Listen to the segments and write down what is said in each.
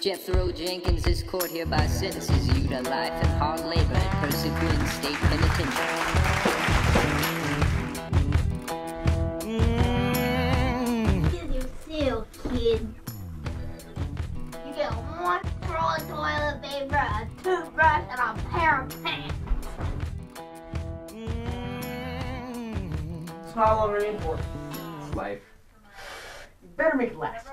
Jethro Jenkins, this court hereby sentences you to life in hard labor at Persecuting State Penitentiary. Here's your seal, kid. You get one roll of toilet paper, a toothbrush, and a pair of pants. It's not longer in for. It's life. You better make it last.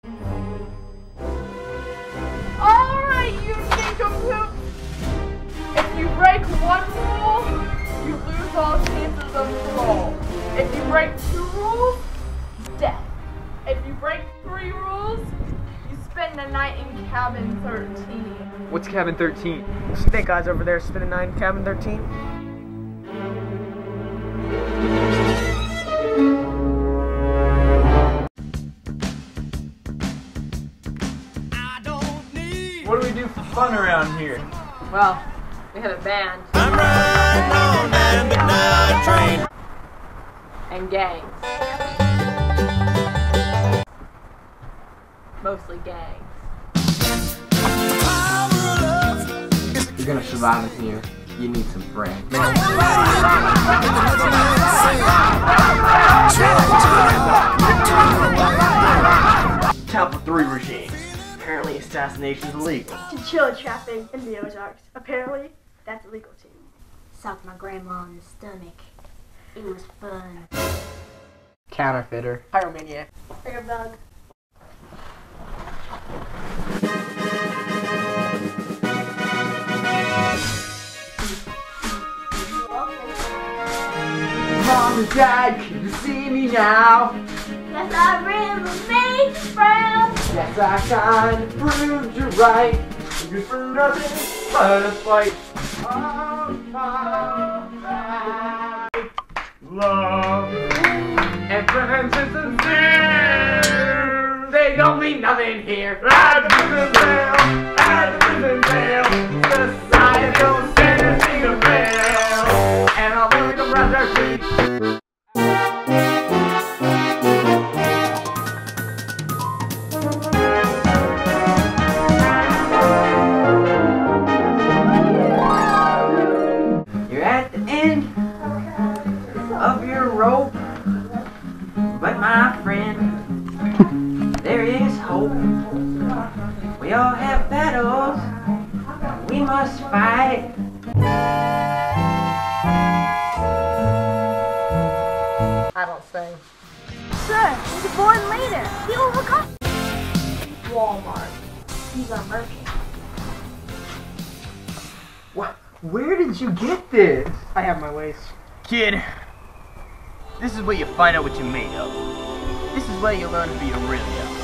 Alright, you nincompoops! If you break one rule, you lose all chances of parole. If you break 2 rules, death. If you break 3 rules, you spend a night in cabin 13. What's cabin 13? Snake Eyes over there spending 9 in cabin 13? What do we do for fun around here? Well, we have a band. I'm riding on that midnight train. And gangs. Mostly gangs. If you're gonna survive in here, you need some friends. Type 3 regime. Apparently assassination is illegal. Chinchilla trapping in the Ozarks. Apparently, that's illegal too. Sucked my grandma in the stomach. It was fun. Counterfeiter. Pyromaniac. Air bug. Mom and Dad, can you see me now? Yes, I really made you proud. Yes, I kinda proved you right. Good for nothing but a fight. Love and friends is sincere. They don't mean nothing here. At the prison jail, at the prison jail, society don't send a single bell. And I'll never come round their feet. Of your rope, but my friend, there is hope. We all have battles we must fight. I don't sing. Sir, he's a born leader. He overcome. Walmart. He's a merchant. What? Where did you get this? I have my ways. Kid, this is where you find out what you're made of. This is where you learn to be a real guy.